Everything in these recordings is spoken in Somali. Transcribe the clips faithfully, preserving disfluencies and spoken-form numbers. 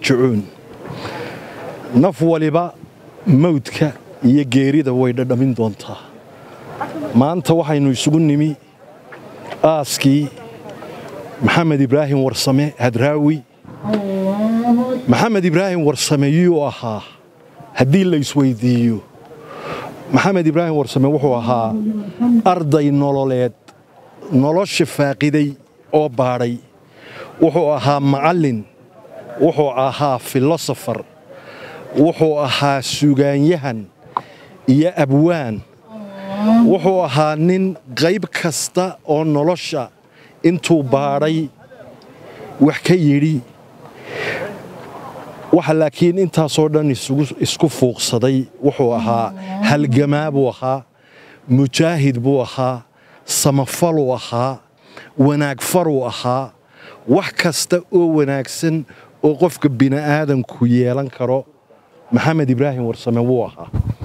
jucuun naf waliba mawdka iyo geerida way dhadhamin doontaa maanta waxaynu isugu nimi aaskii maxamed ibraahim warsame hadraawi maxamed ibraahim warsame yuu ahaa haddii la isweydiiyo maxamed ibraahim warsame wuxuu ahaa arday nololeed nolosha faaqiday oo baadhay wuxuu ahaa macallin wuxuu ahaa filosofar wuxuu ahaa suugaanyahan iyo abwaan wuxuu ahaa nin qayb kasta oo nolosha intuu baadhay wax ka yidhi waxa laakiin intaasoo dhan isku fuuqsaday wuxuu ahaa halgamaa buu ahaa mujaahid buu ahaa samafaluu ahaa wanaagfaruu ahaa wax kasta oo wanaagsan oo qofka bini'aadanku yeelan karo maxamed ibraahim warsame wuu ahaa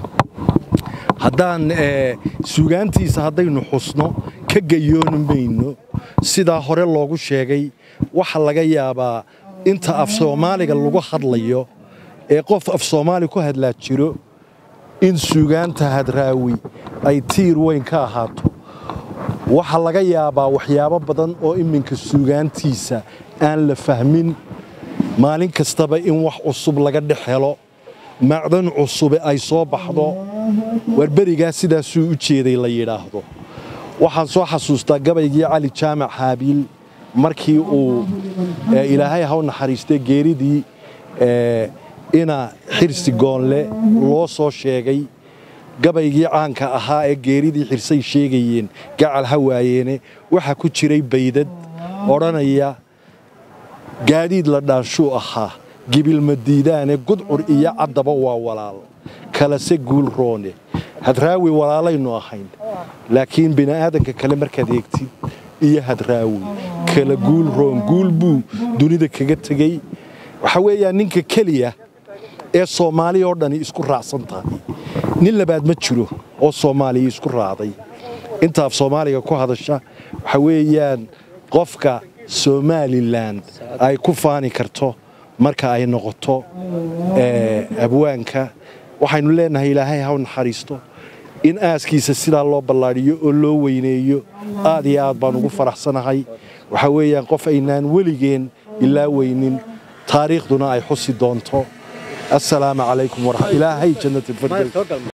haddaan suugaantiisa haddaynu xusno ka gayooni mayno sidaa hore loogu sheegay waxa laga yaabaa inta af soomaaliga lagu hadlayo ee qof af soomaali ku hadlaa jiro in suugaanta hadraawi ay tiir weyn ka ahaato waxa laga yaabaa waxyaabo badan oo iminka suugaantiisa aan la fahmin maalin kastaba in wax cusub laga dhex helo macdan cusube ay soo baxdo warberigaa sidaasuu u jeeday la yidhaahdo waxaan soo xasuustaa gabaygii cali jaamac haabiil markii uu ilaahay ha u naxariistay geeridii ina xirsi goonle loo soo sheegay gabaygii caanka ahaa ee geeridii xirsay sheegayeen gacal ha waayeene waxaa ku jiray baydad odhanaya gaadiid la dhaanshuu ahaa gibilma diidaane gudcur iyo caddaba waa walaal kalase guul roone hadraawi walaalaynu ahayn laakiin bini'aadanka kale markaad eegtid iyo hadraawi kala guul roon guul buu dunida kaga tegey waxa weeyaan ninka keliya ee soomaaliya oo dhani isku raacsan tahay nin labaad ma jiro oo soomaaliya isku raacday intaaf soomaaliga ku hadasha waxa weeyaan qofka somaliland ay ku faani karto marka ay noqoto abwaanka waxaynu leenahay ilaahay ha u naxariisto in aaskiisa sidaa loo ballaadhiyo oo loo weyneeyo aad iyo aad baan ugu faraxsanahay waxa weeyaan qof aynaan weligeen ilaa weynin taariikhduna ay xusi doonto assalaamu calaykum ilaahay jannat alfirdaws